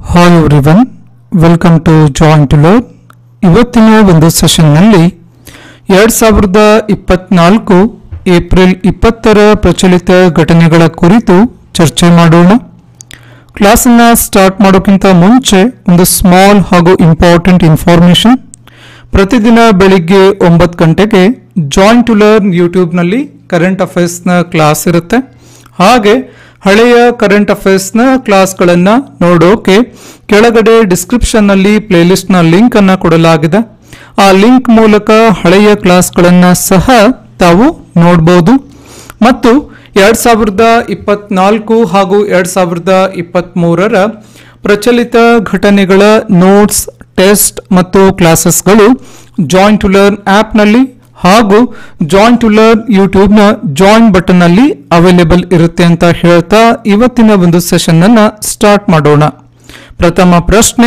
Hi everyone, welcome to join to learn. ಇವತ್ತಿನ ಒಂದು ಸೆಷನ್ನಲ್ಲಿ 2024 April 20ರ ಪ್ರಚಲಿತ ಘಟನೆಗಳ ಕುರಿತು ಚರ್ಚೆ ಮಾಡೋಣ. ಕ್ಲಾಸನ್ನು ಸ್ಟಾರ್ಟ್ ಮಾಡೋಕ್ಕಿಂತ ಮುಂಚೆ ಒಂದು ಸ್ಮಾಲ್ ಹಾಗೂ ಇಂಪಾರ್ಟೆಂಟ್ ಇನ್ಫಾರ್ಮೇಷನ್. ಪ್ರತಿದಿನ ಬೆಳಿಗ್ಗೆ 9 ಗಂಟೆಗೆ ಜಾಯಿನ್ ಟು ಲರ್ನ್ ಯೂಟ್ಯೂಬ್ನಲ್ಲಿ ಕರೆಂಟ್ ಅಫೇರ್ಸ್ನ ಕ್ಲಾಸ್ ಇರುತ್ತೆ. ಹಾಗೆ ಹಳೆಯ ಕರೆಂಟ್ ಅಫೇರ್ಸ್ನ ಕ್ಲಾಸ್ಗಳನ್ನು ನೋಡೋಕೆ ಕೆಳಗಡೆ ಡಿಸ್ಕ್ರಿಪ್ಷನ್ನಲ್ಲಿ ಪ್ಲೇಲಿಸ್ಟ್ನ ಲಿಂಕನ್ನು ಕೊಡಲಾಗಿದೆ. ಆ ಲಿಂಕ್ ಮೂಲಕ ಹಳೆಯ ಕ್ಲಾಸ್ಗಳನ್ನು ಸಹ ತಾವು ನೋಡ್ಬೋದು. ಮತ್ತು 2024 ಹಾಗೂ 2023ರ ಪ್ರಚಲಿತ ಘಟನೆಗಳ ನೋಟ್ಸ್, ಟೆಸ್ಟ್ ಮತ್ತು ಕ್ಲಾಸಸ್ಗಳು ಜಾಯಿನ್ ಟು ಲರ್ನ್ ಆ್ಯಪ್ನಲ್ಲಿ ಹಾಗೂ ಜಾಯಿನ್ ಟು ಲರ್ನ್ ಯೂಟ್ಯೂಬ್ನ ಜಾಯಿನ್ ಬಟನ್ ಅಲ್ಲಿ ಅವೈಲೇಬಲ್ ಇರುತ್ತೆ ಅಂತ ಹೇಳ್ತಾ ಇವತ್ತಿನ ಒಂದು ಸೆಷನ್ ಅನ್ನ ಸ್ಟಾರ್ಟ್ ಮಾಡೋಣ. ಪ್ರಥಮ ಪ್ರಶ್ನೆ,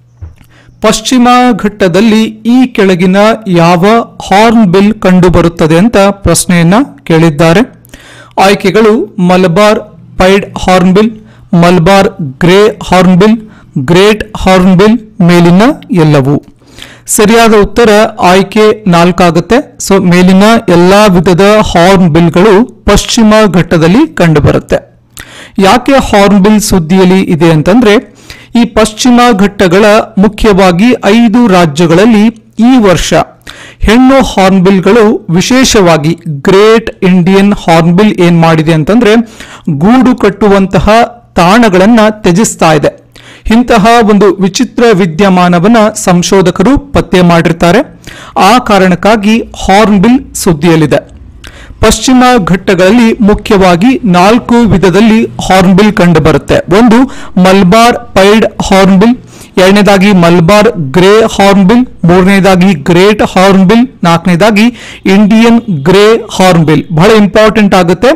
ಪಶ್ಚಿಮ ಘಟ್ಟದಲ್ಲಿ ಈ ಕೆಳಗಿನ ಯಾವ ಹಾರ್ನ್ ಬಿಲ್ ಕಂಡು ಬರುತ್ತದೆ ಅಂತ ಪ್ರಶ್ನೆಯನ್ನ ಕೇಳಿದ್ದಾರೆ. ಆಯ್ಕೆಗಳು Malabar pied hornbill, Malabar grey hornbill, great hornbill, ಮೇಲಿನ ಎಲ್ಲವೂ. ಸರಿಯಾದ ಉತ್ತರ ಆಯ್ಕೆ 4 ಆಗುತ್ತೆ. ಸೊ ಮೇಲಿನ ಎಲ್ಲಾ ವಿಧದ ಹಾರ್ನ್ ಬಿಲ್ಗಳು ಪಶ್ಚಿಮ ಘಟ್ಟದಲ್ಲಿ ಕಂಡುಬರುತ್ತೆ. ಯಾಕೆ ಹಾರ್ನ್ ಬಿಲ್ ಸುದ್ದಿಯಲ್ಲಿ ಇದೆ ಅಂತಂದ್ರೆ, ಈ ಪಶ್ಚಿಮ ಘಟ್ಟಗಳ ಮುಖ್ಯವಾಗಿ 5 ರಾಜ್ಯಗಳಲ್ಲಿ ಈ ವರ್ಷ ಹೆಣ್ಣು ಹಾರ್ನ್ ಬಿಲ್ಗಳು, ವಿಶೇಷವಾಗಿ ಗ್ರೇಟ್ ಇಂಡಿಯನ್ ಹಾರ್ನ್ ಬಿಲ್ ಏನ್ ಮಾಡಿದೆ ಅಂತಂದ್ರೆ ಗೂಡು ಕಟ್ಟುವಂತಹ ತಾಣಗಳನ್ನ ತ್ಯಜಿಸ್ತಾ ಇದೆ. ಇಂತಹ ಒಂದು ವಿಚಿತ್ರ ವಿದ್ಯಮಾನವನ್ನ ಸಂಶೋಧಕರು ಪತ್ತೆ ಮಾಡಿರ್ತಾರೆ. ಆ ಕಾರಣಕ್ಕಾಗಿ ಹಾರ್ನ್ ಬಿಲ್ ಸುದ್ದಿಯಲ್ಲಿದೆ. ಪಶ್ಚಿಮ ಘಟ್ಟಗಳಲ್ಲಿ ಮುಖ್ಯವಾಗಿ 4 ವಿಧದಲ್ಲಿ ಹಾರ್ನ್ ಬಿಲ್ ಕಂಡು ಬರುತ್ತೆ. ಒಂದು ಮಲಬಾರ್ ಪೈಡ್ ಹಾರ್ನ್ ಬಿಲ್, ಎರಡನೇದಾಗಿ ಮಲಬಾರ್ ಗ್ರೇ ಹಾರ್ನ್ ಬಿಲ್, ಮೂರನೇದಾಗಿ ಗ್ರೇಟ್ ಹಾರ್ನ್ ಬಿಲ್, ನಾಲ್ಕನೇದಾಗಿ ಇಂಡಿಯನ್ ಗ್ರೇ ಹಾರ್ನ್ ಬಿಲ್. ಬಹಳ ಇಂಪಾರ್ಟೆಂಟ್ ಆಗುತ್ತೆ.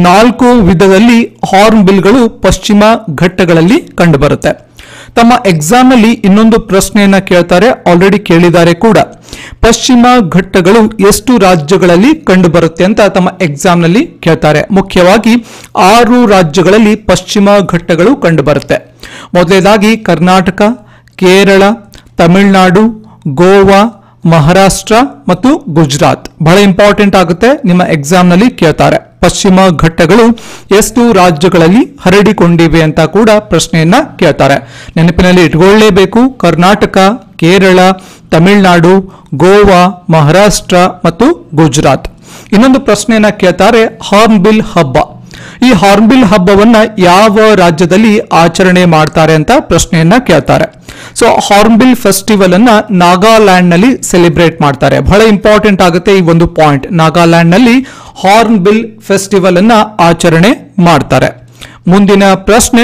4 ವಿಧದಲ್ಲಿ ಹಾರ್ನ್ ಬಿಲ್ಗಳು ಪಶ್ಚಿಮ ಘಟ್ಟಗಳಲ್ಲಿ ಕಂಡು ಬರುತ್ತೆ. ತಮ್ಮ ಎಕ್ಸಾಮ್ ನಲ್ಲಿ ಇನ್ನೊಂದು ಪ್ರಶ್ನೆಯನ್ನ ಕೇಳ್ತಾರೆ, ಆಲ್ರೆಡಿ ಕೇಳಿದ್ದಾರೆ ಕೂಡ. ಪಶ್ಚಿಮ ಘಟ್ಟಗಳು ಎಷ್ಟು ರಾಜ್ಯಗಳಲ್ಲಿ ಕಂಡು ಬರುತ್ತೆ ಅಂತ ತಮ್ಮ ಎಕ್ಸಾಮ್ ನಲ್ಲಿ ಕೇಳ್ತಾರೆ. ಮುಖ್ಯವಾಗಿ 6 ರಾಜ್ಯಗಳಲ್ಲಿ ಪಶ್ಚಿಮ ಘಟ್ಟಗಳು ಕಂಡು ಬರುತ್ತೆ. ಮೊದಲನೇದಾಗಿ ಕರ್ನಾಟಕ, ಕೇರಳ, ತಮಿಳುನಾಡು, ಗೋವಾ, ಮಹಾರಾಷ್ಟ್ರ ಮತ್ತು ಗುಜರಾತ್. ಬಹಳ ಇಂಪಾರ್ಟೆಂಟ್ ಆಗುತ್ತೆ, ನಿಮ್ಮ ಎಕ್ಸಾಮ್ ನಲ್ಲಿ ಕೇಳ್ತಾರೆ. ಪಶ್ಚಿಮ ಘಟ್ಟಗಳು ಎಷ್ಟು ರಾಜ್ಯಗಳಲ್ಲಿ ಹರಡಿಕೊಂಡಿವೆ ಅಂತ ಕೂಡ ಪ್ರಶ್ನೆಯನ್ನ ಕೇಳ್ತಾರೆ. ನೆನಪಿನಲ್ಲಿ ಇಟ್ಕೊಳ್ಳೇಬೇಕು. ಕರ್ನಾಟಕ, ಕೇರಳ, ತಮಿಳುನಾಡು, ಗೋವಾ, ಮಹಾರಾಷ್ಟ್ರ ಮತ್ತು ಗುಜರಾತ್. ಇನ್ನೊಂದು ಪ್ರಶ್ನೆಯನ್ನ ಕೇಳ್ತಾರೆ, ಹಾರ್ನ್ ಬಿಲ್ ಹಬ್ಬ. ಈ ಹಾರ್ನ್ ಬಿಲ್ ಹಬ್ಬವನ್ನ ಯಾವ ರಾಜ್ಯದಲ್ಲಿ ಆಚರಣೆ ಮಾಡ್ತಾರೆ ಅಂತ ಪ್ರಶ್ನೆಯನ್ನ ಕೇಳ್ತಾರೆ. ಸೊ ಹಾರ್ನ್ ಬಿಲ್ ಫೆಸ್ಟಿವಲ್ ಅನ್ನ ನಾಗಾಲ್ಯಾಂಡ್ ನಲ್ಲಿ ಸೆಲೆಬ್ರೇಟ್ ಮಾಡ್ತಾರೆ. ಬಹಳ ಇಂಪಾರ್ಟೆಂಟ್ ಆಗುತ್ತೆ ಈ ಒಂದು ಪಾಯಿಂಟ್. ನಾಗಾಲ್ಯಾಂಡ್ ನಲ್ಲಿ ಹಾರ್ನ್ ಬಿಲ್ ಫೆಸ್ಟಿವಲ್ ಅನ್ನ ಆಚರಣೆ ಮಾಡ್ತಾರೆ. ಮುಂದಿನ ಪ್ರಶ್ನೆ,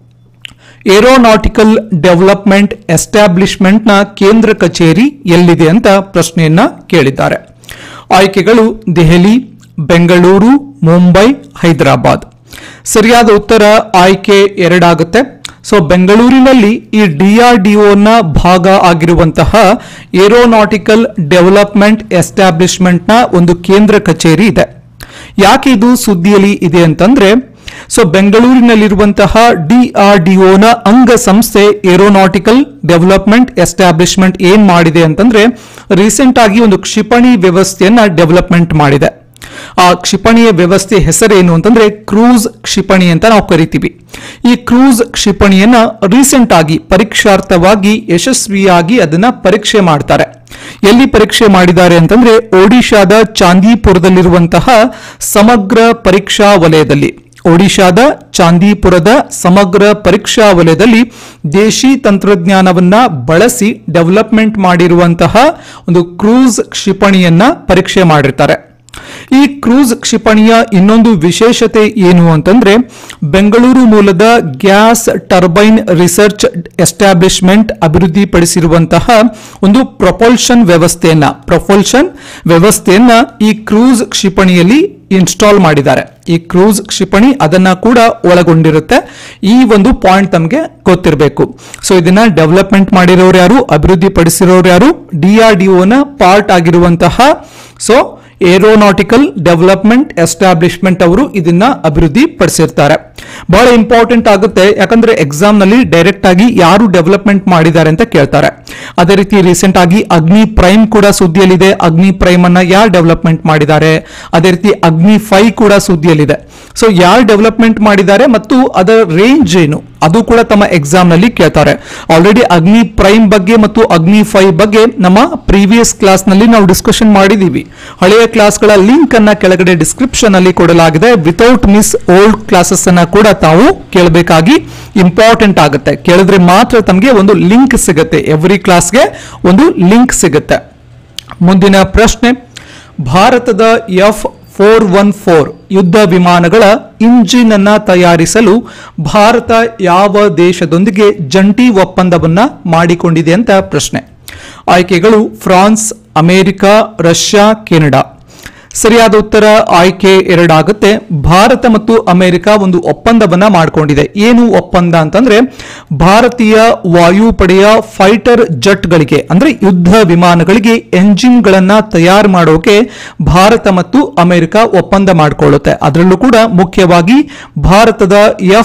ಏರೋನಾಟಿಕಲ್ ಡೆವಲಪ್ಮೆಂಟ್ ಎಸ್ಟಾಬ್ಲಿಷ್ಮೆಂಟ್ ನ ಕೇಂದ್ರ ಕಚೇರಿ ಎಲ್ಲಿದೆ ಅಂತ ಪ್ರಶ್ನೆಯನ್ನ ಕೇಳಿದ್ದಾರೆ. ಆಯ್ಕೆಗಳು ದೆಹಲಿ, ಬೆಂಗಳೂರು, ಮುಂಬೈ, ಹೈದರಾಬಾದ್. ಸರಿಯಾದ ಉತ್ತರ ಆಯ್ಕೆ 2 ಆಗುತ್ತೆ. ಸೊ ಬೆಂಗಳೂರಿನಲ್ಲಿ ಈ DRDOನ ಭಾಗ ಆಗಿರುವಂತಹ ಏರೋನಾಟಿಕಲ್ ಡೆವಲಪ್ಮೆಂಟ್ ಎಸ್ಟಾಬ್ಲಿಷ್ಮೆಂಟ್ ನ ಒಂದು ಕೇಂದ್ರ ಕಚೇರಿ ಇದೆ. ಯಾಕೆ ಇದು ಸುದ್ದಿಯಲ್ಲಿ ಇದೆ ಅಂತಂದ್ರೆ, ಸೊ ಬೆಂಗಳೂರಿನಲ್ಲಿರುವಂತಹ DRDOನ ಅಂಗಸಂಸ್ಥೆ ಏರೋನಾಟಿಕಲ್ ಡೆವಲಪ್ಮೆಂಟ್ ಎಸ್ಟಾಬ್ಲಿಷ್ಮೆಂಟ್ ಏನ್ ಮಾಡಿದೆ ಅಂತಂದ್ರೆ, ರೀಸೆಂಟ್ ಆಗಿ ಒಂದು ಕ್ಷಿಪಣಿ ವ್ಯವಸ್ಥೆಯನ್ನ ಡೆವಲಪ್ಮೆಂಟ್ ಮಾಡಿದೆ. ಆ ಕ್ಷಿಪಣಿಯ ವ್ಯವಸ್ಥೆ ಹೆಸರೇನು ಅಂತಂದ್ರೆ ಕ್ರೂಸ್ ಕ್ಷಿಪಣಿ ಅಂತ ನಾವು ಕರಿತೀವಿ. ಈ ಕ್ರೂಸ್ ಕ್ಷಿಪಣಿಯನ್ನ ರೀಸೆಂಟ್ ಆಗಿ ಪರೀಕ್ಷಾರ್ಥವಾಗಿ ಯಶಸ್ವಿಯಾಗಿ ಅದನ್ನ ಪರೀಕ್ಷೆ ಮಾಡ್ತಾರೆ. ಎಲ್ಲಿ ಪರೀಕ್ಷೆ ಮಾಡಿದ್ದಾರೆ ಅಂತಂದ್ರೆ ಒಡಿಶಾದ ಚಾಂದೀಪುರದಲ್ಲಿರುವಂತಹ ಸಮಗ್ರ ಪರೀಕ್ಷಾ ವಲಯದಲ್ಲಿ. ಒಡಿಶಾದ ಚಾಂದೀಪುರದ ಸಮಗ್ರ ಪರೀಕ್ಷಾ ವಲಯದಲ್ಲಿ ದೇಶಿ ತಂತ್ರಜ್ಞಾನವನ್ನ ಬಳಸಿ ಡೆವಲಪ್ಮೆಂಟ್ ಮಾಡಿರುವಂತಹ ಒಂದು ಕ್ರೂಸ್ ಕ್ಷಿಪಣಿಯನ್ನ ಪರೀಕ್ಷೆ ಮಾಡಿರ್ತಾರೆ. ಈ ಕ್ರೂಸ್ ಕ್ಷಿಪಣಿಯ ಇನ್ನೊಂದು ವಿಶೇಷತೆ ಏನು ಅಂತಂದ್ರೆ, ಬೆಂಗಳೂರು ಮೂಲದ ಗ್ಯಾಸ್ ಟರ್ಬೈನ್ ರಿಸರ್ಚ್ ಎಸ್ಟಾಬ್ಲಿಷ್ಮೆಂಟ್ ಅಭಿವೃದ್ಧಿಪಡಿಸಿರುವಂತಹ ಒಂದು ಪ್ರೊಪಲ್ಷನ್ ವ್ಯವಸ್ಥೆಯನ್ನ ಈ ಕ್ರೂಸ್ ಕ್ಷಿಪಣಿಯಲ್ಲಿ ಇನ್ಸ್ಟಾಲ್ ಮಾಡಿದ್ದಾರೆ. ಈ ಕ್ರೂಸ್ ಕ್ಷಿಪಣಿ ಅದನ್ನ ಕೂಡ ಒಳಗೊಂಡಿರುತ್ತೆ. ಈ ಒಂದು ಪಾಯಿಂಟ್ ತಮಗೆ ಗೊತ್ತಿರಬೇಕು. ಸೊ ಇದನ್ನ ಡೆವಲಪ್ಮೆಂಟ್ ಮಾಡಿರೋರು ಯಾರು, ಅಭಿವೃದ್ಧಿ ಪಡಿಸಿರೋರು ಯಾರು, DRDOನ ಪಾರ್ಟ್ ಆಗಿರುವಂತಹ ಸೊ ಏರೋನಾಟಿಕಲ್ ಡೆವಲಪ್ಮೆಂಟ್ ಎಸ್ಟಾಬ್ಲಿಷ್ಮೆಂಟ್ ಅವರು ಇದನ್ನ ಅಭಿವೃದ್ಧಿ ಪಡಿಸಿರ್ತಾರೆ. ಬಹಳ ಇಂಪಾರ್ಟೆಂಟ್ ಆಗುತ್ತೆ, ಯಾಕಂದ್ರೆ ಎಕ್ಸಾಮ್ ನಲ್ಲಿ ಡೈರೆಕ್ಟ್ ಆಗಿ ಯಾರು ಡೆವಲಪ್ಮೆಂಟ್ ಮಾಡಿದ್ದಾರೆ ಅಂತ ಕೇಳ್ತಾರೆ. ಅದೇ ರೀತಿ ರೀಸೆಂಟ್ ಆಗಿ ಅಗ್ನಿ ಪ್ರೈಮ್ ಕೂಡ ಸುದ್ದಿಯಲ್ಲಿದೆ. ಅಗ್ನಿ ಪ್ರೈಮ್ ಅನ್ನ ಯಾರು ಡೆವಲಪ್ಮೆಂಟ್ ಮಾಡಿದ್ದಾರೆ? ಅದೇ ರೀತಿ ಅಗ್ನಿ 5 ಕೂಡ ಸುದ್ದಿಯಲ್ಲಿದೆ. ಸೊ ಯಾರು ಡೆವಲಪ್ಮೆಂಟ್ ಮಾಡಿದ್ದಾರೆ ಮತ್ತು ಅದರ ರೇಂಜ್ ಏನು ಅದು ಕೂಡ ತಮ್ಮ ಎಕ್ಸಾಮ್ ನಲ್ಲಿ ಕೇಳ್ತಾರೆ. ಆಲ್ರೆಡಿ ಅಗ್ನಿ ಪ್ರೈಮ್ ಬಗ್ಗೆ ಮತ್ತು ಅಗ್ನಿ 5 ಬಗ್ಗೆ ನಮ್ಮ ಪ್ರೀವಿಯಸ್ ಕ್ಲಾಸ್ ನಲ್ಲಿ ನಾವು ಡಿಸ್ಕಷನ್ ಮಾಡಿದೀವಿ. ಹಳೆಯ ಕ್ಲಾಸ್ಗಳ ಲಿಂಕ್ ಅನ್ನ ಕೆಳಗಡೆ ಡಿಸ್ಕ್ರಿಪ್ಷನ್ ಅಲ್ಲಿ ಕೊಡಲಾಗಿದೆ. ವಿತೌಟ್ ಮಿಸ್ ಓಲ್ಡ್ ಕ್ಲಾಸಸ್ ಅನ್ನ ಕೂಡ ತಾವು ಕೇಳಬೇಕಾಗಿ ಇಂಪಾರ್ಟೆಂಟ್ ಆಗುತ್ತೆ. ಕೇಳಿದ್ರೆ ಮಾತ್ರ ತಮಗೆ ಒಂದು ಲಿಂಕ್ ಸಿಗುತ್ತೆ. ಎವ್ರಿ ಕ್ಲಾಸ್ಗೆ ಒಂದು ಲಿಂಕ್ ಸಿಗುತ್ತೆ. ಮುಂದಿನ ಪ್ರಶ್ನೆ, ಭಾರತದ F414 ಯುದ್ಧ ವಿಮಾನಗಳ ಇಂಜಿನ್ ಅನ್ನ ತಯಾರಿಸಲು ಭಾರತ ಯಾವ ದೇಶದೊಂದಿಗೆ ಜಂಟಿ ಒಪ್ಪಂದವನ್ನ ಮಾಡಿಕೊಂಡಿದೆ ಅಂತ ಪ್ರಶ್ನೆ. ಆಯ್ಕೆಗಳು ಫ್ರಾನ್ಸ್, ಅಮೆರಿಕ, ರಷ್ಯಾ, ಕೆನಡಾ. ಸರಿಯಾದ ಉತ್ತರ ಆಯ್ಕೆ 2 ಆಗುತ್ತೆ. ಭಾರತ ಮತ್ತು ಅಮೆರಿಕ ಒಂದು ಒಪ್ಪಂದವನ್ನ ಮಾಡಿಕೊಂಡಿದೆ. ಏನು ಒಪ್ಪಂದ ಅಂತಂದ್ರೆ ಭಾರತೀಯ ವಾಯುಪಡೆಯ ಫೈಟರ್ ಜೆಟ್ಗಳಿಗೆ ಅಂದ್ರೆ ಯುದ್ಧ ವಿಮಾನಗಳಿಗೆ ಎಂಜಿನ್ ಗಳನ್ನ ತಯಾರು ಮಾಡೋಕೆ ಭಾರತ ಮತ್ತು ಅಮೆರಿಕ ಒಪ್ಪಂದ ಮಾಡಿಕೊಳ್ಳುತ್ತೆ. ಅದರಲ್ಲೂ ಕೂಡ ಮುಖ್ಯವಾಗಿ ಭಾರತದ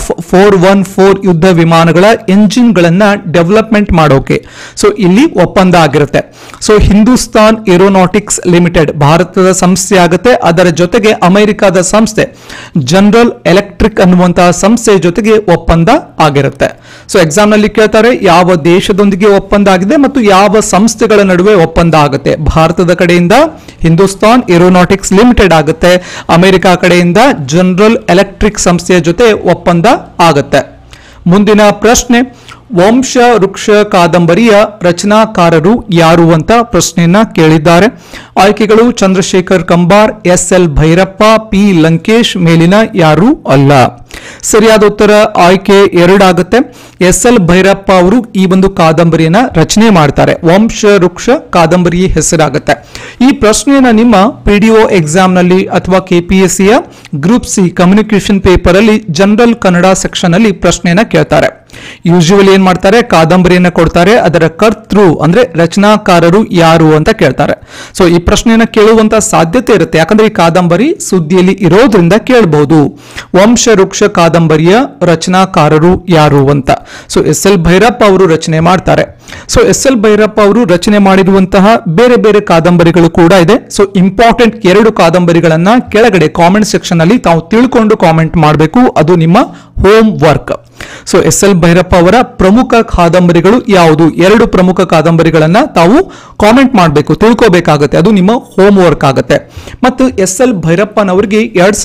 F414 ಯುದ್ಧ ವಿಮಾನಗಳ ಎಂಜಿನ್ ಗಳನ್ನ ಡೆವಲಪ್ಮೆಂಟ್ ಮಾಡೋಕೆ ಸೊ ಇಲ್ಲಿ ಒಪ್ಪಂದ ಆಗಿರುತ್ತೆ. ಸೊ ಹಿಂದೂಸ್ತಾನ್ ಏರೋನಾಟಿಕ್ಸ್ ಲಿಮಿಟೆಡ್ ಭಾರತದ ಸಂಸ್ಥೆ ಆಗುತ್ತೆ. ಅದರ ಜೊತೆಗೆ ಅಮೆರಿಕದ ಸಂಸ್ಥೆ ಜನರಲ್ ಎಲೆಕ್ಟ್ರಿಕ್ ಅನ್ನುವಂತಹ ಸಂಸ್ಥೆ ಜೊತೆಗೆ ಒಪ್ಪಂದ ಆಗಿರುತ್ತೆ. ಸೊ ಎಕ್ಸಾಮ್ ನಲ್ಲಿ ಕೇಳ್ತಾರೆ ಯಾವ ದೇಶದೊಂದಿಗೆ ಒಪ್ಪಂದ ಆಗಿದೆ ಮತ್ತು ಯಾವ ಸಂಸ್ಥೆಗಳ ನಡುವೆ ಒಪ್ಪಂದ ಆಗುತ್ತೆ. ಭಾರತದ ಕಡೆಯಿಂದ ಹಿಂದೂಸ್ತಾನ್ ಏರೋನಾಟಿಕ್ಸ್ ಲಿಮಿಟೆಡ್ ಆಗುತ್ತೆ. ಅಮೆರಿಕ ಕಡೆಯಿಂದ ಜನರಲ್ ಎಲೆಕ್ಟ್ರಿಕ್ ಸಂಸ್ಥೆಯ ಜೊತೆ ಒಪ್ಪಂದ ಆಗುತ್ತೆ. ಮುಂದಿನ ಪ್ರಶ್ನೆ, ವಂಶ ವೃಕ್ಷ ಕಾದಂಬರಿಯ ರಚನಾಕಾರರು ಯಾರು ಅಂತ ಪ್ರಶ್ನೆಯನ್ನ ಕೇಳಿದ್ದಾರೆ. ಆಯ್ಕೆಗಳು ಚಂದ್ರಶೇಖರ್ ಕಂಬಾರ್, SL ಭೈರಪ್ಪ, P ಲಂಕೇಶ್, ಮೇಲಿನ ಯಾರು ಅಲ್ಲ. ಸರಿಯಾದ ಉತ್ತರ ಆಯ್ಕೆ 2 ಆಗುತ್ತೆ. SL ಭೈರಪ್ಪ ಅವರು ಈ ಒಂದು ಕಾದಂಬರಿಯನ್ನ ರಚನೆ ಮಾಡ್ತಾರೆ. ವಂಶ ವೃಕ್ಷ ಕಾದಂಬರಿ ಹೆಸರಾಗುತ್ತೆ. ಈ ಪ್ರಶ್ನೆಯನ್ನ ನಿಮ್ಮ PDO ಎಕ್ಸಾಮ್ ನಲ್ಲಿ ಅಥವಾ KPSC ಯ ಗ್ರೂಪ್ ಸಿ ಕಮ್ಯುನಿಕೇಶನ್ ಪೇಪರ್ ಅಲ್ಲಿ ಜನರಲ್ ಕನ್ನಡ ಸೆಕ್ಷನ್ ಅಲ್ಲಿ ಪ್ರಶ್ನೆಯನ್ನ ಕೇಳ್ತಾರೆ. ಯೂಶುವಲಿ ಏನ್ ಮಾಡ್ತಾರೆ, ಕಾದಂಬರಿಯನ್ನ ಕೊಡ್ತಾರೆ, ಅದರ ಕರ್ತೃ ಅಂದ್ರೆ ರಚನಾಕಾರರು ಯಾರು ಅಂತ ಕೇಳ್ತಾರೆ. ಸೊ ಈ ಪ್ರಶ್ನೆಯನ್ನ ಕೇಳುವಂತ ಸಾಧ್ಯತೆ ಇರುತ್ತೆ, ಯಾಕಂದ್ರೆ ಈ ಕಾದಂಬರಿ ಸುದ್ದಿಯಲ್ಲಿ ಇರೋದ್ರಿಂದ ಕೇಳಬಹುದು. ವಂಶ ವೃಕ್ಷ ಕಾದಂಬರಿಯ ರಚನಾಕಾರರು ಯಾರು ಅಂತ. ಸೊ SL ಭೈರಪ್ಪ ಅವರು ರಚನೆ ಮಾಡ್ತಾರೆ. ಸೊ SL ಭೈರಪ್ಪ ಅವರು ರಚನೆ ಮಾಡಿರುವಂತಹ ಬೇರೆ ಬೇರೆ ಕಾದಂಬರಿಗಳು ಕೂಡ ಇದೆ. ಸೊ ಇಂಪಾರ್ಟೆಂಟ್ 2 ಕಾದಂಬರಿಗಳನ್ನ ಕೆಳಗಡೆ ಕಾಮೆಂಟ್ ಸೆಕ್ಷನ್ ಅಲ್ಲಿ ತಾವು ತಿಳ್ಕೊಂಡು ಕಾಮೆಂಟ್ ಮಾಡಬೇಕು. ಅದು ನಿಮ್ಮ homework. So SL Bhyrappa ಅವರ ಪ್ರಮುಖ ಕಾದಂಬರಿಗಳು ಯಾವುದು? 2 ಪ್ರಮುಖ ಕಾದಂಬರಿಗಳನ್ನ ತಾವು ಕಾಮೆಂಟ್ ಮಾಡಬೇಕು, ತಿಳ್ಕೋಬೇಕಾಗುತ್ತೆ. ಅದು ನಿಮ್ಮ ಹೋಮ್ ವರ್ಕ್ ಆಗುತ್ತೆ. ಮತ್ತು SL ಭೈರಪ್ಪನವರಿಗೆ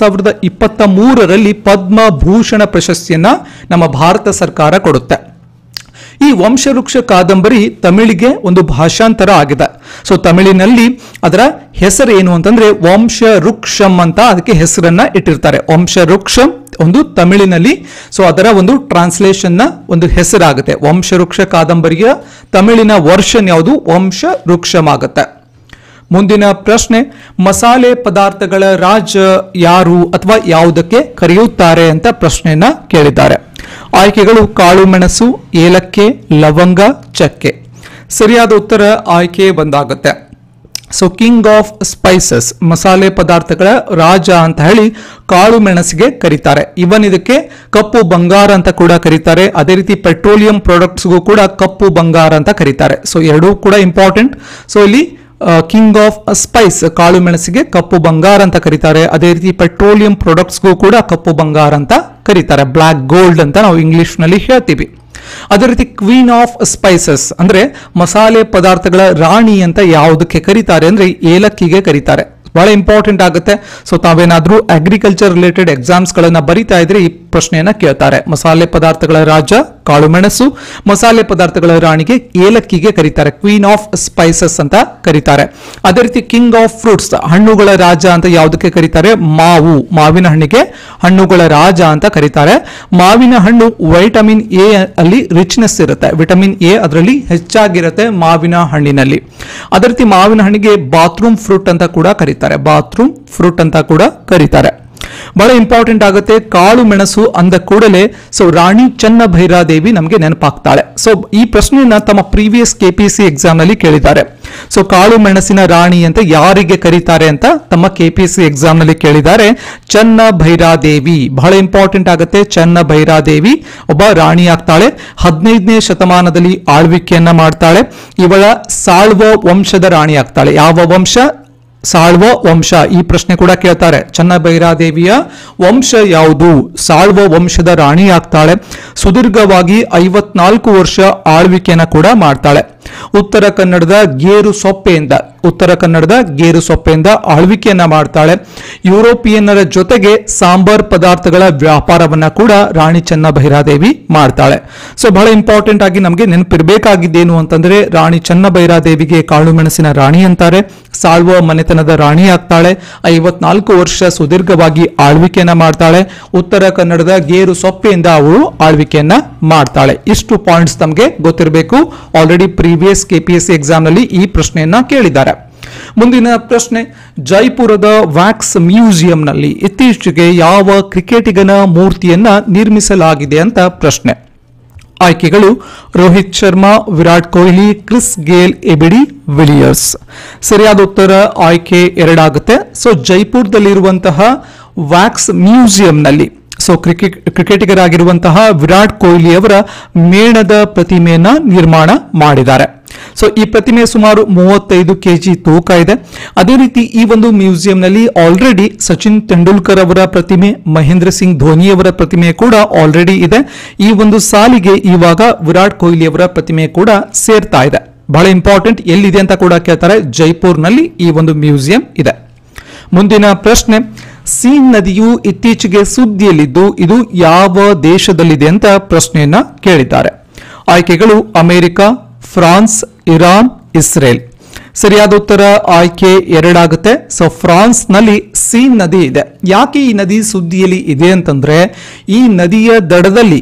2023ರಲ್ಲಿ ಪದ್ಮಭೂಷಣ ಪ್ರಶಸ್ತಿಯನ್ನ ನಮ್ಮ ಭಾರತ ಸರ್ಕಾರ ಕೊಡುತ್ತೆ. ಈ ವಂಶವೃಕ್ಷ ಕಾದಂಬರಿ ತಮಿಳಿಗೆ ಒಂದು ಭಾಷಾಂತರ ಆಗಿದೆ. ಸೊ ತಮಿಳಿನಲ್ಲಿ ಅದರ ಹೆಸರು ಏನು ಅಂತಂದ್ರೆ ವಂಶವೃಕ್ಷಂ ಅಂತ ಅದಕ್ಕೆ ಹೆಸರನ್ನ ಇಟ್ಟಿರ್ತಾರೆ. ವಂಶವೃಕ್ಷಂ ಒಂದು ತಮಿಳಿನಲ್ಲಿ ಸೊ ಅದರ ಒಂದು ಟ್ರಾನ್ಸ್ಲೇಷನ್ ನ ಒಂದು ಹೆಸರಾಗುತ್ತೆ. ವಂಶವೃಕ್ಷ ಕಾದಂಬರಿಯ ತಮಿಳಿನ ವರ್ಷನ್ ಯಾವುದು? ವಂಶವೃಕ್ಷಂ ಆಗುತ್ತೆ. ಮುಂದಿನ ಪ್ರಶ್ನೆ, ಮಸಾಲೆ ಪದಾರ್ಥಗಳ ರಾಜ ಯಾರು ಅಥವಾ ಯಾವುದಕ್ಕೆ ಕರೆಯುತ್ತಾರೆ ಅಂತ ಪ್ರಶ್ನೆಯನ್ನ ಕೇಳಿದ್ದಾರೆ. ಆಯ್ಕೆಗಳು ಕಾಳು ಮೆಣಸು, ಏಲಕ್ಕಿ, ಲವಂಗ, ಚಕ್ಕೆ. ಸರಿಯಾದ ಉತ್ತರ ಆಯ್ಕೆ ಬಂದಾಗುತ್ತೆ. ಸೊ ಕಿಂಗ್ ಆಫ್ ಸ್ಪೈಸಸ್ ಮಸಾಲೆ ಪದಾರ್ಥಗಳ ರಾಜ ಅಂತ ಹೇಳಿ ಕಾಳು ಮೆಣಸಿಗೆ ಕರೀತಾರೆ. ಇವನ್ ಇದಕ್ಕೆ ಕಪ್ಪು ಬಂಗಾರ ಅಂತ ಕೂಡ ಕರೀತಾರೆ. ಅದೇ ರೀತಿ ಪೆಟ್ರೋಲಿಯಂ ಪ್ರಾಡಕ್ಟ್ಸ್ಗೂ ಕೂಡ ಕಪ್ಪು ಬಂಗಾರ ಅಂತ ಕರೀತಾರೆ. ಸೊ ಎರಡೂ ಕೂಡ ಇಂಪಾರ್ಟೆಂಟ್. ಸೊ ಇಲ್ಲಿ ಕಿಂಗ್ ಆಫ್ ಸ್ಪೈಸ್ ಕಾಳು ಮೆಣಸಿಗೆ ಕಪ್ಪು ಬಂಗಾರ ಅಂತ ಕರೀತಾರೆ. ಅದೇ ರೀತಿ ಪೆಟ್ರೋಲಿಯಂ ಪ್ರಾಡಕ್ಟ್ಸ್ಗೂ ಕೂಡ ಕಪ್ಪು ಬಂಗಾರ ಅಂತ ಕರೀತಾರೆ. ಬ್ಲಾಕ್ ಗೋಲ್ಡ್ ಅಂತ ನಾವು ಇಂಗ್ಲಿಷ್ ನಲ್ಲಿ ಹೇಳ್ತೀವಿ. ಅದೇ ರೀತಿ ಕ್ವೀನ್ ಆಫ್ ಸ್ಪೈಸಸ್ ಅಂದ್ರೆ ಮಸಾಲೆ ಪದಾರ್ಥಗಳ ರಾಣಿ ಅಂತ ಯಾವುದಕ್ಕೆ ಕರೀತಾರೆ ಅಂದ್ರೆ ಏಲಕ್ಕಿಗೆ ಕರೀತಾರೆ. ಬಹಳ ಇಂಪಾರ್ಟೆಂಟ್ ಆಗುತ್ತೆ. ಸೊ ತಾವೇನಾದ್ರೂ ಅಗ್ರಿಕಲ್ಚರ್ ರಿಲೇಟೆಡ್ ಎಕ್ಸಾಮ್ಸ್ ಗಳನ್ನ ಬರೀತಾ ಇದ್ರೆ ಈ ಪ್ರಶ್ನೆಯನ್ನ ಕೇಳ್ತಾರೆ. ಮಸಾಲೆ ಪದಾರ್ಥಗಳ ರಾಜ ಕಾಳು ಮೆಣಸು, ಮಸಾಲೆ ಪದಾರ್ಥಗಳ ರಾಣಿಗೆ ಏಲಕ್ಕಿಗೆ ಕರೀತಾರೆ. ಕ್ವೀನ್ ಆಫ್ ಸ್ಪೈಸಸ್ ಅಂತ ಕರೀತಾರೆ. ಅದೇ ರೀತಿ ಕಿಂಗ್ ಆಫ್ ಫ್ರೂಟ್ಸ್ ಹಣ್ಣುಗಳ ರಾಜ ಅಂತ ಯಾವುದಕ್ಕೆ ಕರೀತಾರೆ? ಮಾವು, ಮಾವಿನ ಹಣ್ಣಿಗೆ ಹಣ್ಣುಗಳ ರಾಜ ಅಂತ ಕರೀತಾರೆ. ಮಾವಿನ ಹಣ್ಣು ವೈಟಮಿನ್ ಎ ಅಲ್ಲಿ ರಿಚ್ನೆಸ್ ಇರುತ್ತೆ. ವಿಟಮಿನ್ ಎ ಅದರಲ್ಲಿ ಹೆಚ್ಚಾಗಿರುತ್ತೆ ಮಾವಿನ ಹಣ್ಣಿನಲ್ಲಿ. ಅದೇ ರೀತಿ ಮಾವಿನ ಹಣ್ಣಿಗೆ ಬಾತ್ರೂಮ್ ಫ್ರೂಟ್ ಅಂತ ಕೂಡ ಕರೀತಾರೆ. ಬಾತ್ರೂಮ್ ಫ್ರೂಟ್ ಅಂತ ಕೂಡ ಕರೀತಾರೆ. ಬಹಳ ಇಂಪಾರ್ಟೆಂಟ್ ಆಗುತ್ತೆ. ಕಾಳು ಮೆಣಸು ಅಂದ ಕೂಡಲೇ ಸೊ ರಾಣಿ ಚೆನ್ನಭೈರಾದೇವಿ ನಮಗೆ ನೆನಪಾಗ್ತಾಳೆ. ಸೊ ಈ ಪ್ರಶ್ನೆಯನ್ನ ತಮ್ಮ ಪ್ರೀವಿಯಸ್ KPSC ಎಕ್ಸಾಮ್ ನಲ್ಲಿ ಕೇಳಿದ್ದಾರೆ. ಸೊ ಕಾಳು ಮೆಣಸಿನ ರಾಣಿ ಅಂತ ಯಾರಿಗೆ ಕರೀತಾರೆ ಅಂತ ತಮ್ಮ ಕೆಪಿಎಸ್ಸಿ ಎಕ್ಸಾಮ್ ನಲ್ಲಿ ಕೇಳಿದ್ದಾರೆ. ಚನ್ನ ಭೈರಾದೇವಿ, ಬಹಳ ಇಂಪಾರ್ಟೆಂಟ್ ಆಗುತ್ತೆ. ಚನ್ನ ಭೈರಾದೇವಿ ಒಬ್ಬ ರಾಣಿ ಆಗ್ತಾಳೆ. 15ನೇ ಶತಮಾನದಲ್ಲಿ ಆಳ್ವಿಕೆಯನ್ನ ಮಾಡ್ತಾಳೆ. ಇವಳ ಸಾಳ್ವ ವಂಶದ ರಾಣಿ ಆಗ್ತಾಳೆ. ಯಾವ ವಂಶ? ಸಾಳ್ವ ವಂಶ. ಈ ಪ್ರಶ್ನೆ ಕೂಡ ಕೇಳ್ತಾರೆ. ಚನ್ನಭೈರಾದೇವಿಯ ವಂಶ ಯಾವುದು? ಸಾಳ್ವ ವಂಶದ ರಾಣಿ ಆಗ್ತಾಳೆ. ಸುದೀರ್ಘವಾಗಿ 54 ವರ್ಷ ಆಳ್ವಿಕೆಯನ್ನ ಕೂಡ ಮಾಡ್ತಾಳೆ. ಉತ್ತರ ಕನ್ನಡದ ಗೇರು ಸೊಪ್ಪೆಯಿಂದ ಆಳ್ವಿಕೆಯನ್ನ ಮಾಡ್ತಾಳೆ. ಯುರೋಪಿಯನ್ನರ ಜೊತೆಗೆ ಸಾಂಬಾರ್ ಪದಾರ್ಥಗಳ ವ್ಯಾಪಾರವನ್ನ ಕೂಡ ರಾಣಿ ಚನ್ನಭೈರಾದೇವಿ ಮಾಡ್ತಾಳೆ. ಸೊ ಬಹಳ ಇಂಪಾರ್ಟೆಂಟ್ ಆಗಿ ನಮಗೆ ನೆನಪಿರಬೇಕಾಗಿದ್ದೇನು ಅಂತಂದ್ರೆ ರಾಣಿ ಚನ್ನಭೈರಾದೇವಿಗೆ ಕಾಳು ಮೆಣಸಿನ ರಾಣಿ ಅಂತಾರೆ. ಸಾಳ್ವ ಮನೆತನದ ರಾಣಿ ಆಗ್ತಾಳೆ. 54 ವರ್ಷ ಸುದೀರ್ಘವಾಗಿ ಆಳ್ವಿಕೆಯನ್ನ ಮಾಡ್ತಾಳೆ. ಉತ್ತರ ಕನ್ನಡದ ಗೇರು ಸೊಪ್ಪೆಯಿಂದ ಅವಳು ಆಳ್ವಿಕೆಯನ್ನ ಮಾಡ್ತಾಳೆ. ಇಷ್ಟು ಪಾಯಿಂಟ್ಸ್ ತಮಗೆ ಗೊತ್ತಿರಬೇಕು. ಆಲ್ರೆಡಿ ಪ್ರೀವಿಯಸ್ ಕೆಪಿಎಸ್ಸಿ ಎಕ್ಸಾಮ್ ನಲ್ಲಿ ಈ ಪ್ರಶ್ನೆಯನ್ನ ಕೇಳಿದ್ದಾರೆ. ಮುಂದಿನ ಪ್ರಶ್ನೆ, ಜೈಪುರದ ವ್ಯಾಕ್ಸ್ ಮ್ಯೂಸಿಯಂನಲ್ಲಿ ಇತ್ತೀಚೆಗೆ ಯಾವ ಕ್ರಿಕೆಟಿಗನ ಮೂರ್ತಿಯನ್ನ ನಿರ್ಮಿಸಲಾಗಿದೆ ಅಂತ ಪ್ರಶ್ನೆ. ಆಯ್ಕೆಗಳು Rohit Sharma, Virat Kohli, Chris Gayle, ABD Villiers. ಸರಿಯಾದ ಉತ್ತರ ಆಯ್ಕೆ 2 ಆಗುತ್ತೆ. ಸೊ ಜೈಪುರದಲ್ಲಿರುವಂತಹ ವ್ಯಾಕ್ಸ್ ಮ್ಯೂಸಿಯಂನಲ್ಲಿ ಕ್ರಿಕೆಟಿಗರಾಗಿರುವಂತಹ ವಿರಾಟ್ ಕೊಹ್ಲಿ ಅವರ ಮೇಣದ ಪ್ರತಿಮೆಯನ್ನ ನಿರ್ಮಾಣ ಮಾಡಿದ್ದಾರೆ. ಸೊ ಈ ಪ್ರತಿಮೆ ಸುಮಾರು 35 kg ತೂಕ ಇದೆ. ಅದೇ ರೀತಿ ಈ ಒಂದು ಮ್ಯೂಸಿಯಂನಲ್ಲಿ ಆಲ್ರೆಡಿ ಸಚಿನ್ ತೆಂಡೂಲ್ಕರ್ ಅವರ ಪ್ರತಿಮೆ, ಮಹೇಂದ್ರ ಸಿಂಗ್ ಧೋನಿ ಅವರ ಪ್ರತಿಮೆ ಕೂಡ ಆಲ್ರೆಡಿ ಇದೆ. ಈ ಒಂದು ಸಾಲಿಗೆ ಇವಾಗ ವಿರಾಟ್ ಕೊಹ್ಲಿ ಅವರ ಪ್ರತಿಮೆ ಕೂಡ ಸೇರ್ತಾ ಇದೆ. ಬಹಳ ಇಂಪಾರ್ಟೆಂಟ್, ಎಲ್ಲಿದೆ ಅಂತ ಕೂಡ ಕೇಳ್ತಾರೆ. ಜೈಪುರ್ನಲ್ಲಿ ಈ ಒಂದು ಮ್ಯೂಸಿಯಂ ಇದೆ. ಮುಂದಿನ ಪ್ರಶ್ನೆ, ಸೀನ್ ನದಿಯು ಇತ್ತೀಚೆಗೆ ಸುದ್ದಿಯಲ್ಲಿದ್ದು ಇದು ಯಾವ ದೇಶದಲ್ಲಿದೆ ಅಂತ ಪ್ರಶ್ನೆಯನ್ನ ಕೇಳಿದ್ದಾರೆ. ಆಯ್ಕೆಗಳು ಅಮೆರಿಕ, ಫ್ರಾನ್ಸ್, ಇರಾನ್, ಇಸ್ರೇಲ್. ಸರಿಯಾದ ಉತ್ತರ ಆಯ್ಕೆ 2 ಆಗುತ್ತೆ. ಸೊ ಫ್ರಾನ್ಸ್ ನಲ್ಲಿ ಸೀನ್ ನದಿ ಇದೆ. ಯಾಕೆ ಈ ನದಿ ಸುದ್ದಿಯಲ್ಲಿ ಇದೆ ಅಂತಂದ್ರೆ ಈ ನದಿಯ ದಡದಲ್ಲಿ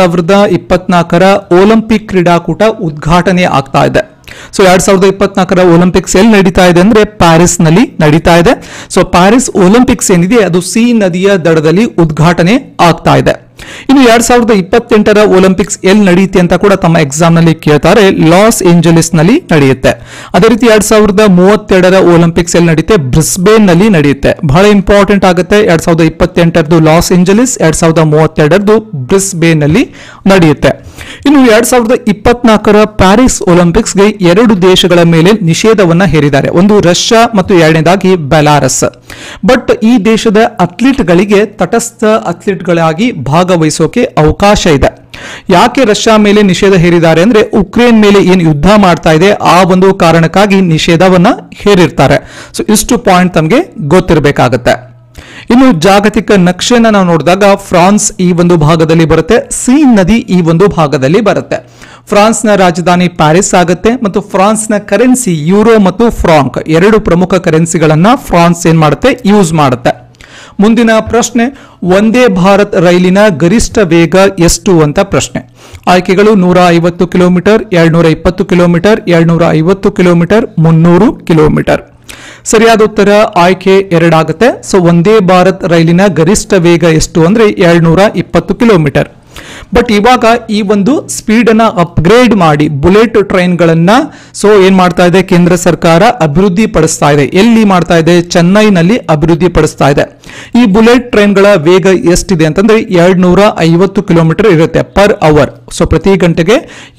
2024ರ ಒಲಿಂಪಿಕ್ ಕ್ರೀಡಾಕೂಟ ಉದ್ಘಾಟನೆ ಆಗ್ತಾ ಇದೆ. ಸೊ 2024ರ ಒಲಿಂಪಿಕ್ಸ್ ಎಲ್ಲಿ ನಡೀತಾ ಇದೆ ಅಂದ್ರೆ ಪ್ಯಾರಿಸ್ ನಲ್ಲಿ ನಡೀತಾ ಇದೆ. ಸೊ ಪ್ಯಾರಿಸ್ ಒಲಿಂಪಿಕ್ಸ್ ಏನಿದೆ ಅದು ಸೀನ್ ನದಿಯ ದಡದಲ್ಲಿ ಉದ್ಘಾಟನೆ ಆಗ್ತಾ ಇದೆ. ಇನ್ನು 2028ರ ಒಲಿಂಪಿಕ್ಸ್ ಎಲ್ಲಿ ನಡೆಯುತ್ತೆ ಅಂತ ಕೂಡ ತಮ್ಮ ಎಕ್ಸಾಮ್ ನಲ್ಲಿ ಕೇಳ್ತಾರೆ. ಲಾಸ್ ಏಂಜಲೀಸ್ ನಲ್ಲಿ ನಡೆಯುತ್ತೆ. ಅದೇ ರೀತಿ 2032ರ ಒಲಿಂಪಿಕ್ಸ್ ಎಲ್ಲಿ ನಡೆಯುತ್ತೆ? ಬ್ರಿಸ್ಬೇನ್ ನಲ್ಲಿ ನಡೆಯುತ್ತೆ. ಬಹಳ ಇಂಪಾರ್ಟೆಂಟ್ ಆಗುತ್ತೆ. 2028ರದ್ದು ಲಾಸ್ ಏಂಜಲೀಸ್, 2032ರದ್ದು ಬ್ರಿಸ್ಬೇನ್ ನಲ್ಲಿ ನಡೆಯುತ್ತೆ. ಇನ್ನು 2024ರ ಪ್ಯಾರಿಸ್ ಒಲಿಂಪಿಕ್ಸ್ಗೆ 2 ದೇಶಗಳ ಮೇಲೆ ನಿಷೇಧವನ್ನ ಹೇರಿದ್ದಾರೆ. ಒಂದು ರಷ್ಯಾ ಮತ್ತು ಎರಡನೇದಾಗಿ ಬೆಲಾರಸ್. ಬಟ್ ಈ ದೇಶದ ಅಥ್ಲೀಟ್ಗಳಿಗೆ ತಟಸ್ಥ ಅಥ್ಲೀಟ್ಗಳಾಗಿ ಭಾಗವಹಿಸೋಕೆ ಅವಕಾಶ ಇದೆ. ಯಾಕೆ ರಷ್ಯಾ ಮೇಲೆ ನಿಷೇಧ ಹೇರಿದ್ದಾರೆ ಅಂದ್ರೆ ಉಕ್ರೇನ್ ಮೇಲೆ ಏನು ಯುದ್ಧ ಮಾಡ್ತಾ ಇದೆ ಆ ಒಂದು ಕಾರಣಕ್ಕಾಗಿ ನಿಷೇಧವನ್ನ ಹೇರಿರ್ತಾರೆ. ಸೊ ಇಷ್ಟು ಪಾಯಿಂಟ್ ತಮಗೆ ಗೊತ್ತಿರಬೇಕಾಗತ್ತೆ. ಇನ್ನು ಜಾಗತಿಕ ನಕ್ಷೆನ ನಾವು ನೋಡಿದಾಗ ಫ್ರಾನ್ಸ್ ಈ ಒಂದು ಭಾಗದಲ್ಲಿ ಬರುತ್ತೆ, ಸೀನ್ ನದಿ ಈ ಒಂದು ಭಾಗದಲ್ಲಿ ಬರುತ್ತೆ. ಫ್ರಾನ್ಸ್ನ ರಾಜಧಾನಿ ಪ್ಯಾರಿಸ್ ಆಗುತ್ತೆ ಮತ್ತು ಫ್ರಾನ್ಸ್ನ ಕರೆನ್ಸಿ ಯೂರೋ ಮತ್ತು ಫ್ರಾಂಕ್ 2 ಪ್ರಮುಖ ಕರೆನ್ಸಿಗಳನ್ನ ಫ್ರಾನ್ಸ್ ಏನ್ ಮಾಡುತ್ತೆ? ಯೂಸ್ ಮಾಡುತ್ತೆ. ಮುಂದಿನ ಪ್ರಶ್ನೆ, ವಂದೇ ಭಾರತ್ ರೈಲಿನ ಗರಿಷ್ಠ ವೇಗ ಎಷ್ಟು ಅಂತ ಪ್ರಶ್ನೆ. ಆಯ್ಕೆಗಳು 150 ಕಿಲೋಮೀಟರ್, 220 ಕಿಲೋಮೀಟರ್, 250 ಕಿಲೋಮೀಟರ್, 300 ಕಿಲೋಮೀಟರ್. ಸರಿಯಾದ ಉತ್ತರ ಆಯ್ಕೆ 2 ಆಗುತ್ತೆ. ಸೊ ವಂದೇ ಭಾರತ್ ರೈಲಿನ ಗರಿಷ್ಠ ವೇಗ ಎಷ್ಟು ಅಂದ್ರೆ 220 ಕಿಲೋಮೀಟರ್. ಬಟ್ ಇವಾಗ ಈ ಒಂದು ಸ್ಪೀಡ್ ಅನ್ನ ಅಪ್ಗ್ರೇಡ್ ಮಾಡಿ ಬುಲೆಟ್ ಟ್ರೈನ್ ಗಳನ್ನ ಏನ್ ಮಾಡ್ತಾ ಇದೆ? ಕೇಂದ್ರ ಸರ್ಕಾರ ಅಭಿವೃದ್ಧಿ ಪಡಿಸ್ತಾ ಇದೆ. ಎಲ್ಲಿ ಮಾಡ್ತಾ ಇದೆ? ಚೆನ್ನೈನಲ್ಲಿ ಅಭಿವೃದ್ಧಿ ಪಡಿಸ್ತಾ ಇದೆ. ಈ ಬುಲೆಟ್ ಟ್ರೈನ್ ಗಳ ವೇಗ ಎಷ್ಟಿದೆ ಅಂತಂದ್ರೆ 250 ಕಿಲೋಮೀಟರ್ ಇರುತ್ತೆ ಪರ್ ಅವರ್. ಸೊ ಪ್ರತಿ ಗಂಟೆಗೆ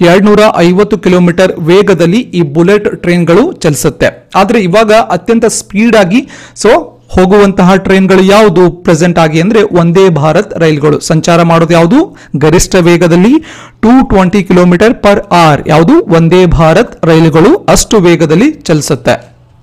250 ಕಿಲೋಮೀಟರ್ ವೇಗದಲ್ಲಿ ಈ ಬುಲೆಟ್ ಟ್ರೈನ್ಗಳು ಚಲಿಸುತ್ತೆ. ಆದ್ರೆ ಇವಾಗ ಅತ್ಯಂತ ಸ್ಪೀಡ್ ಆಗಿ ಹೋಗುವಂತಹ ಟ್ರೈನ್ಗಳು ಯಾವುದು ಪ್ರೆಸೆಂಟ್ ಆಗಿ ಅಂದ್ರೆ ವಂದೇ ಭಾರತ್ ರೈಲ್ಗಳು ಸಂಚಾರ ಮಾಡೋದು ಯಾವುದು? ಗರಿಷ್ಠ ವೇಗದಲ್ಲಿ 220 ಕಿಲೋಮೀಟರ್ ಪರ್ ಅವರ್ ಯಾವುದು? ವಂದೇ ಭಾರತ್ ರೈಲುಗಳು ಅಷ್ಟು ವೇಗದಲ್ಲಿ ಚಲಿಸುತ್ತೆ.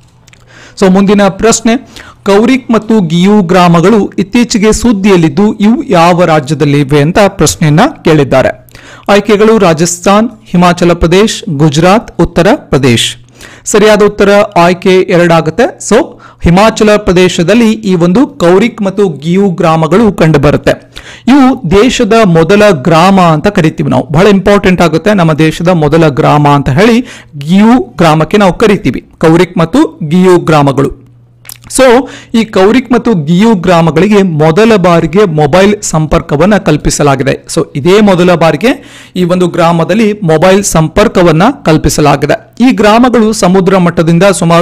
ಸೊ ಮುಂದಿನ ಪ್ರಶ್ನೆ, ಕೌರಿಕ್ ಮತ್ತು ಗಿಯು ಗ್ರಾಮಗಳು ಇತ್ತೀಚೆಗೆ ಸುದ್ದಿಯಲ್ಲಿದ್ದು ಇವು ಯಾವ ರಾಜ್ಯದಲ್ಲಿವೆ ಅಂತ ಪ್ರಶ್ನೆಯನ್ನ ಕೇಳಿದ್ದಾರೆ. ಆಯ್ಕೆಗಳು ರಾಜಸ್ಥಾನ್, ಹಿಮಾಚಲ ಪ್ರದೇಶ್, ಗುಜರಾತ್, ಉತ್ತರ ಪ್ರದೇಶ್. ಸರಿಯಾದ ಉತ್ತರ ಆಯ್ಕೆ 2 ಆಗುತ್ತೆ. ಸೊ ಹಿಮಾಚಲ ಪ್ರದೇಶದಲ್ಲಿ ಈ ಒಂದು ಕೌರಿಕ್ ಮತ್ತು ಗಿಯು ಗ್ರಾಮಗಳು ಕಂಡು ಬರುತ್ತೆ. ಇವು ದೇಶದ ಮೊದಲ ಗ್ರಾಮ ಅಂತ ಕರಿತೀವಿ ನಾವು. ಬಹಳ ಇಂಪಾರ್ಟೆಂಟ್ ಆಗುತ್ತೆ. ನಮ್ಮ ದೇಶದ ಮೊದಲ ಗ್ರಾಮ ಅಂತ ಹೇಳಿ ಗಿಯು ಗ್ರಾಮಕ್ಕೆ ನಾವು ಕರಿತೀವಿ. ಕೌರಿಕ್ ಮತ್ತು ಗಿಯು ಗ್ರಾಮಗಳು. ಸೊ ಈ ಕೌರಿಕ್ ಮತ್ತು ಗಿಯು ಗ್ರಾಮಗಳಿಗೆ ಮೊದಲ ಬಾರಿಗೆ ಮೊಬೈಲ್ ಸಂಪರ್ಕವನ್ನ ಕಲ್ಪಿಸಲಾಗಿದೆ. ಸೊ ಇದೇ ಮೊದಲ ಬಾರಿಗೆ ಈ ಒಂದು ಗ್ರಾಮದಲ್ಲಿ ಮೊಬೈಲ್ ಸಂಪರ್ಕವನ್ನ ಕಲ್ಪಿಸಲಾಗಿದೆ. ಈ ಗ್ರಾಮಗಳು ಸಮುದ್ರ ಮಟ್ಟದಿಂದ ಸುಮಾರು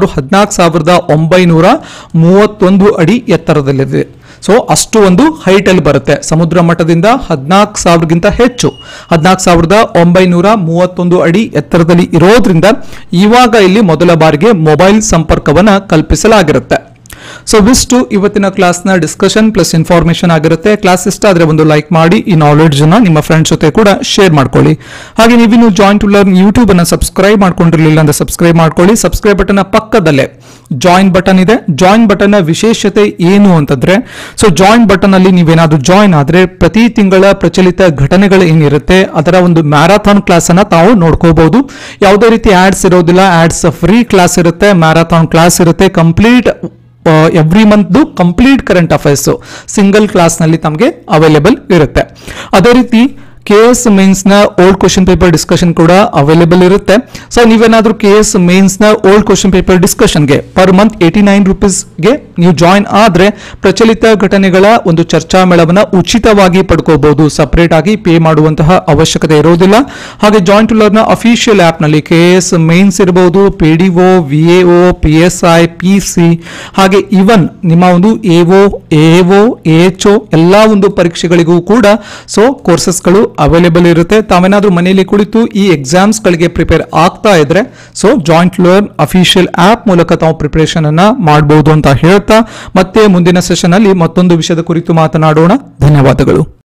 14,931 ಅಡಿ ಎತ್ತರದಲ್ಲಿದೆ. ಸೊ ಅಷ್ಟು ಒಂದು ಹೈಟ್ ಅಲ್ಲಿ ಬರುತ್ತೆ. ಸಮುದ್ರ ಮಟ್ಟದಿಂದ 14,000ಗಿಂತ ಹೆಚ್ಚು 14,931 ಅಡಿ ಎತ್ತರದಲ್ಲಿ ಇರೋದ್ರಿಂದ ಇವಾಗ ಇಲ್ಲಿ ಮೊದಲ ಬಾರಿಗೆ ಮೊಬೈಲ್ ಸಂಪರ್ಕವನ್ನ ಕಲ್ಪಿಸಲಾಗಿರುತ್ತೆ. ಸೊ ವಿಷ್ಟು ಇವತ್ತಿನ ಕ್ಲಾಸ್ನ ಡಿಸ್ಕಷನ್ ಪ್ಲಸ್ ಇನ್ಫಾರ್ಮೇಶನ್ ಆಗಿರುತ್ತೆ. ಕ್ಲಾಸ್ ಇಷ್ಟ ಆದ್ರೆ ಒಂದು ಲೈಕ್ ಮಾಡಿ, ಈ ನಾಲೆಡ್ಜ್ ನ ನಿಮ್ಮ ಫ್ರೆಂಡ್ಸ್ ಜೊತೆ ಕೂಡ ಶೇರ್ ಮಾಡ್ಕೊಳ್ಳಿ. ಹಾಗೆ ನೀವಿನ್ನು ಜಾಯಿನ್ ಟು ಲರ್ನ್ ಯೂಟ್ಯೂಬ್ ಅನ್ನ ಸಬ್ಸ್ಕ್ರೈಬ್ ಮಾಡ್ಕೊಂಡಿರಲಿಲ್ಲ ಅಂದ್ರೆ ಸಬ್ಸ್ಕ್ರೈಬ್ ಮಾಡ್ಕೊಳ್ಳಿ. ಸಬ್ಸ್ಕ್ರೈಬ್ ಬಟನ್ ಪಕ್ಕದಲ್ಲೇ ಜಾಯಿನ್ ಬಟನ್ ಇದೆ. ಜಾಯಿನ್ ಬಟನ್ ನ ವಿಶೇಷತೆ ಏನು ಅಂತಂದ್ರೆ, ಸೊ ಜಾಯಿನ್ ಬಟನ್ ಅಲ್ಲಿ ನೀವೇನಾದ್ರೂ ಜಾಯಿನ್ ಆದ್ರೆ ಪ್ರತಿ ತಿಂಗಳ ಪ್ರಚಲಿತ ಘಟನೆಗಳು ಏನಿರುತ್ತೆ ಅದರ ಒಂದು ಮ್ಯಾರಥಾನ್ ಕ್ಲಾಸ್ ಅನ್ನ ತಾವು ನೋಡ್ಕೋಬಹುದು. ಯಾವುದೇ ರೀತಿ ಆಡ್ಸ್ ಇರೋದಿಲ್ಲ, ಆಡ್ಸ್ ಫ್ರೀ ಕ್ಲಾಸ್ ಇರುತ್ತೆ, ಮ್ಯಾರಥಾನ್ ಕ್ಲಾಸ್ ಇರುತ್ತೆ. Complete every month complete current affairs single class ನಲ್ಲಿ ತಮಗೆ ಅವೈಲೇಬಲ್ ಇರುತ್ತೆ. ಅದೇ ರೀತಿ KS ಮೇನ್ಸ್ ನ ಓಲ್ಡ್ ಕ್ವಶನ್ ಪೇಪರ್ ಡಿಸ್ಕಷನ್ ಕೂಡ ಅವೈಲೇಬಲ್ ಇರುತ್ತೆ. ಸೊ ನೀವೇನಾದ್ರೂ KS ಮೇನ್ಸ್ ನ ಓಲ್ಡ್ ಕ್ವಶನ್ ಪೇಪರ್ ಡಿಸ್ಕಷನ್ಗೆ ಪರ್ ಮಂತ್ 89 ರುಪೀಸ್ಗೆ ನೀವು ಜಾಯಿನ್ ಆದ್ರೆ ಪ್ರಚಲಿತ ಘಟನೆಗಳ ಒಂದು ಚರ್ಚಾ ಮೇಳವನ್ನ ಉಚಿತವಾಗಿ ಪಡ್ಕೋಬಹುದು. ಸಪರೇಟ್ ಆಗಿ ಪೇ ಮಾಡುವಂತಹ ಅವಶ್ಯಕತೆ ಇರೋದಿಲ್ಲ. ಹಾಗೆ ಜಾಯಿನ್ ಟು ಲರ್ನ್ ನ ಅಫಿಷಿಯಲ್ ಆಪ್ ನಲ್ಲಿ KS ಮೇನ್ಸ್ ಇರಬಹುದು, PDO, VAO, PSI, PC ಹಾಗೆ ಇವನ್ ನಿಮ್ಮ ಒಂದು AO, AO, AHO ಎಲ್ಲಾ ಒಂದು ಪರೀಕ್ಷೆಗಳಿಗೂ ಕೂಡ ಸೊ ಕೋರ್ಸಸ್ಗಳು ಅವೈಲೇಬಲ್ ಇರುತ್ತೆ. ತಾವೇನಾದ್ರೂ ಮನೆಯಲ್ಲಿ ಕುಳಿತು ಈ ಎಕ್ಸಾಮ್ಸ್ ಗಳಿಗೆ ಪ್ರಿಪೇರ್ ಆಗ್ತಾ ಇದ್ರೆ so Join to Learn official app ಮೂಲಕ ತಾವು ಪ್ರಿಪರೇಷನ್ ಅನ್ನ ಮಾಡಬಹುದು ಅಂತ ಹೇಳ್ತಾ ಮತ್ತೆ ಮುಂದಿನ ಸೆಷನ್ ಅಲ್ಲಿ ಮತ್ತೊಂದು ವಿಷಯದ ಕುರಿತು ಮಾತನಾಡೋಣ. ಧನ್ಯವಾದಗಳು.